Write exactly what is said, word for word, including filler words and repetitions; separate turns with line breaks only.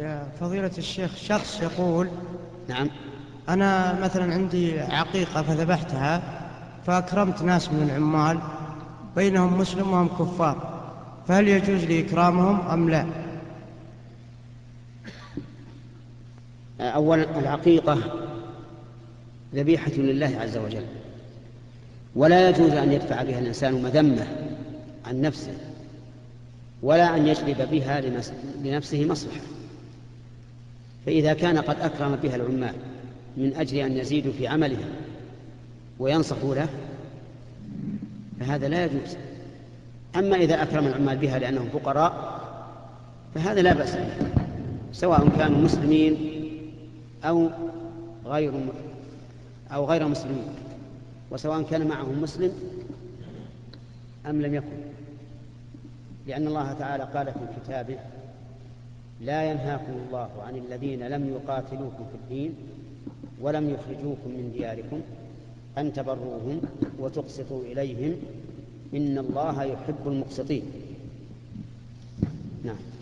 يا فضيلة الشيخ، شخص يقول:
نعم.
أنا مثلا عندي عقيقة فذبحتها فأكرمت ناس من العمال بينهم مسلم وهم كفار، فهل يجوز لي إكرامهم أم لا؟
أولا، العقيقة ذبيحة لله عز وجل، ولا يجوز أن يدفع بها الإنسان مذمة عن نفسه، ولا أن يجلب بها لنفسه مصلحة. فإذا كان قد أكرم بها العمال من أجل أن يزيدوا في عملهم وينصحوا له فهذا لا يجوز. أما إذا أكرم العمال بها لأنهم فقراء فهذا لا بأس به، سواء كانوا مسلمين أو غير أو غير مسلمين، وسواء كان معهم مسلم أم لم يكن، لأن الله تعالى قال في كتابه: لا ينهاكم الله عن الذين لم يقاتلوكم في الدين ولم يخرجوكم من دياركم أن تبروهم وتقسطوا إليهم إن الله يحب المقسطين. نعم.